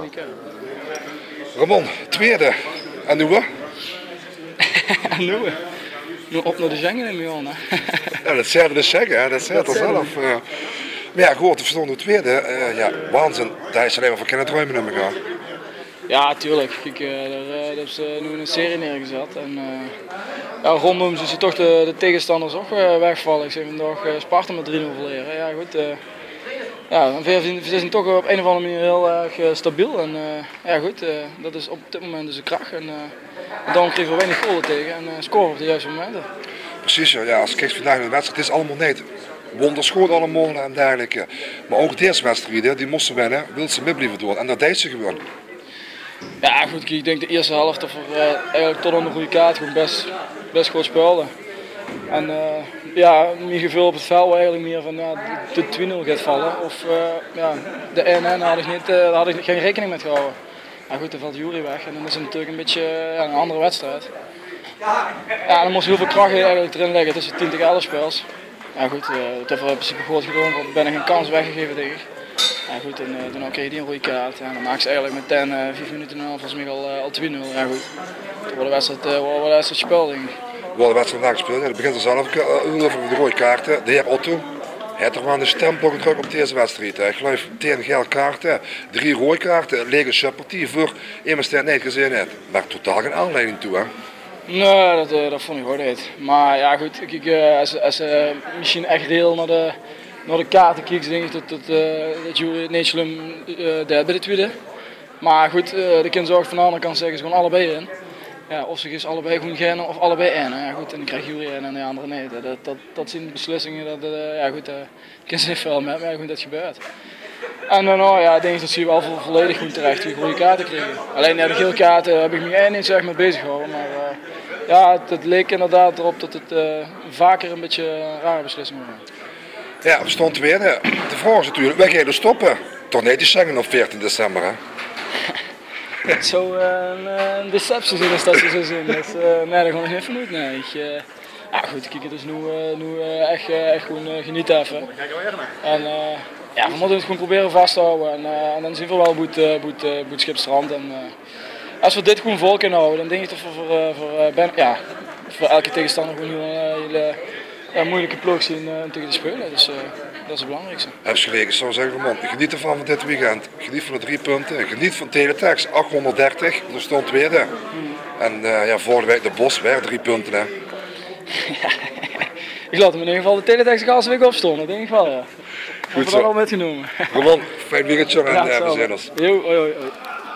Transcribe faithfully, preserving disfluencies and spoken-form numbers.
zeker. Ramon, tweede. En nu wat? En nu? Nu op naar de Schengen in Milan, hè. Ja, dat zei dus zeggen, hè. Dat zei het al zelf. Uh, maar ja, goed, we stonden tweede. Uh, ja, waanzin. Daar is alleen maar voor kunnen druimen in gaan. Ja, tuurlijk. Kijk, uh, daar, uh, daar is uh, nu een serie neergezet. En, uh, ja, rondom zie je toch de, de tegenstanders ook uh, wegvallen. Ik zeg vandaag uh, Sparta met drie nul verleren. Ja, goed. Uh, ja, we zijn toch op een of andere manier heel erg uh, stabiel. En uh, ja, goed, uh, dat is op dit moment dus de kracht. En, uh, en daarom kregen we weinig golen tegen en uh, scoren op de juiste momenten. Precies, ja. Als ik kijk vandaag naar de wedstrijd, het is allemaal niet wonderschoon allemaal en dergelijke. Maar ook deze wedstrijden, die moesten winnen, wil ze mee blijven doen. En dat deed ze gewoon. Ja goed, ik denk de eerste helft of er uh, eigenlijk tot aan de goede kaart gewoon best, best goed speelden. En uh, ja, meer gevoel op het veld eigenlijk meer van ja, de twee nul gaat vallen. Of uh, ja, de één één had ik, niet, uh, daar had ik geen rekening mee gehouden. Ja goed, dan valt Jury weg en dan is het natuurlijk een beetje uh, ja, een andere wedstrijd. Ja, dan moest heel veel kracht eigenlijk erin leggen tussen tien tegen elf speels. Ja goed, uh, het heeft in principe goed gedaan, want ik ben er geen kans weggegeven tegen. Ja goed, en uh, toen kreeg je die een rode kaart. En dan maak ze eigenlijk meteen uh, vijf minuten en volgens mij al, uh, al twee nul. Ja goed, toen wordt de wedstrijd, uh, wordt de wedstrijd gespeeld denk ik. We hadden de wedstrijd vandaag gespeeld, het begint er zelf uh, over de rode kaarten. De heer Otto, hij heeft toch wel een stempel gedrukt op deze wedstrijd. Ik geloof tegen gele kaarten, drie rode kaarten, een lege subpartie voor iemand die het niet gezien heeft. Maar totaal geen aanleiding toe, hè? Nee, dat, uh, dat vond ik ook niet. Maar ja goed, kijk, uh, als, als uh, misschien echt deel naar de, naar de kaarten kijkt, denk ik dat, dat, uh, dat Jury niet slim uh, deed bij de tweede. Maar goed, uh, de kind zorgt van de andere kant zeggen ze gewoon allebei in. Ja, of ze is allebei gewoon geen of allebei in. Ja, goed, en dan krijgt Jury in en de andere niet. Dat, dat, dat zijn beslissingen, dat, uh, ja goed, uh, ik ken ze niet veel met, maar goed, dat gebeurt. En dan uh, ja, denk ik dat ze wel volledig goed terecht die goede kaarten kregen. Alleen ja, de gele kaarten heb ik me eigenlijk niet zo echt mee bezig gehouden. Maar uh, ja, het, het leek inderdaad erop dat het uh, vaker een beetje een rare beslissingen waren. Ja, we stonden weer. De vraag is natuurlijk, wij gaan er stoppen. Toch niet die Schengen op veertien december, hè? Het zou uh, een, een deceptie zijn als dat ze zo zien. Dus, uh, nee, dat ga ik niet vanuit. Nee. Ik, uh, ja goed, kijk, het is nu, uh, nu uh, echt, uh, echt gewoon uh, genieten even. En, uh, ja, we moeten het gewoon proberen vast te houden. En, uh, en dan zien we wel hoe het, uh, hoe het, uh, hoe het schip strandt. En, uh, als we dit gewoon vol kunnen houden, dan denk ik dat we voor, uh, voor, uh, ben, ja, voor elke tegenstander gewoon een uh, hele uh, moeilijke ploeg zien uh, om tegen te spelen. Dus uh, dat is het belangrijkste. Even ik zou zeggen, man, geniet ervan van dit weekend. Geniet van de drie punten. Geniet van Teletext, achthonderddertig. Er stond tweede. Hmm. En uh, ja, vorige week de Bos, weer drie punten. Hè. Ja, ik laat hem in ieder geval de Teletext de week opstonden, dat denk ik wel. Ja. Goed zo. zo. Dat al metgenomen. Ramon, fijn weekendje en ja, uh, we zijn ons. Jo, oi, oi, oi.